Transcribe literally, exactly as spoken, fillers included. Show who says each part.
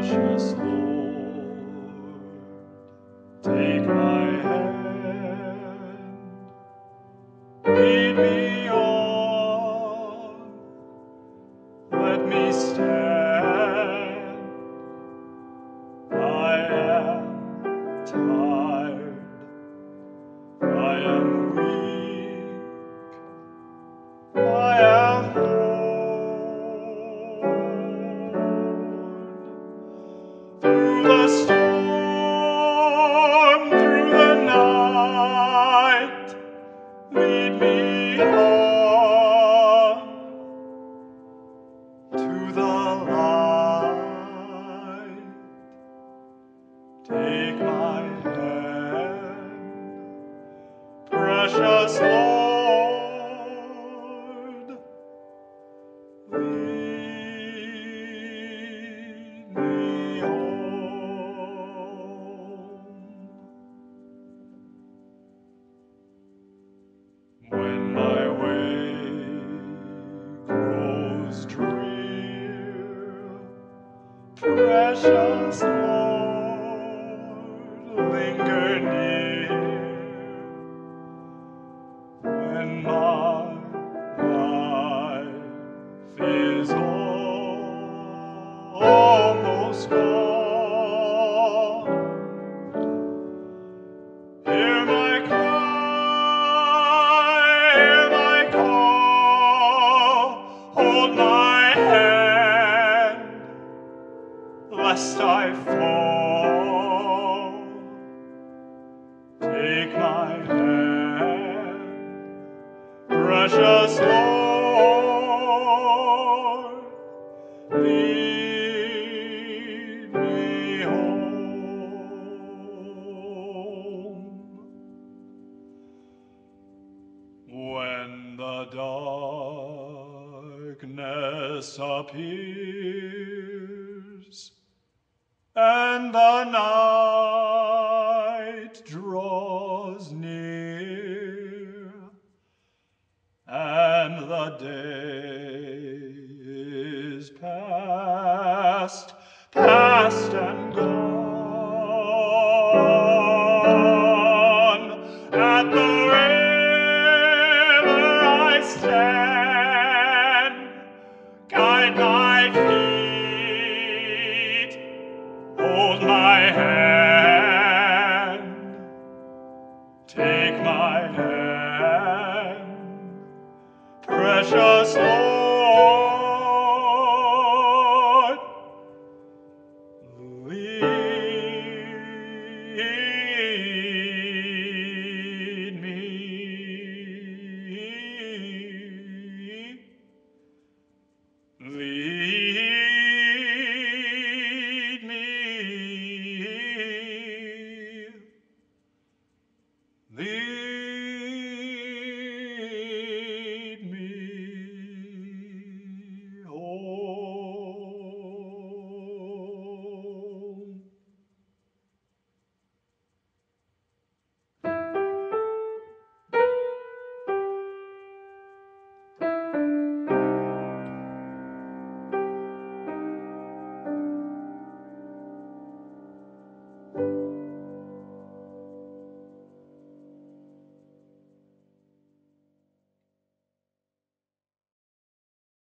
Speaker 1: Precious Lord, take my hand, lead me on, let me stand. I am tired, I am weak, I am worn. Through the storm, through the night, lead me on to the light. Take my hand, precious Lord, lead me home. When my way grows drear, precious Lord, linger near. When my life is almost gone, hear my cry, hear my call, hold my hand, lest I fall. Take my hand, precious Lord, lead me home. When the darkness appears and the night draws near, and the day is past, past and gone, at the river I stand, guide my feet, hold my hand, take my hand, precious Lord.